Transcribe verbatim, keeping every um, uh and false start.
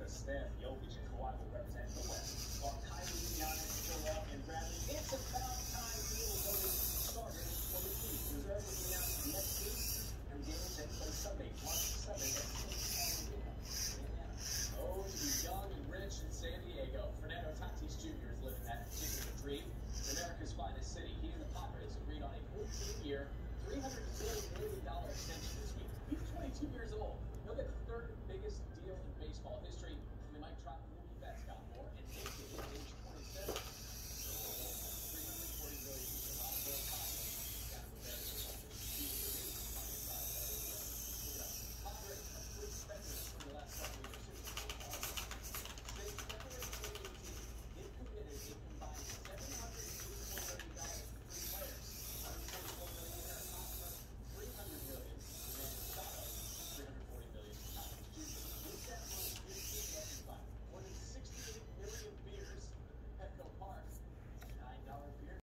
Smith, Jokic, and Kawhi will represent the West. While Kyrie, Giannis, Joel, and Bradley, it's about time Fields voting starters for the team. Reserve will be announced next week, and games take place Sunday, March seventh at six p m Oh, to be young and rich in San Diego. Fernando Tatis Junior is living that particular dream. America's finest city. He and the Padres agreed on a fourteen-year, three hundred forty million dollars extension this week. He's twenty-two years old. He'll get the third biggest deal in baseball history.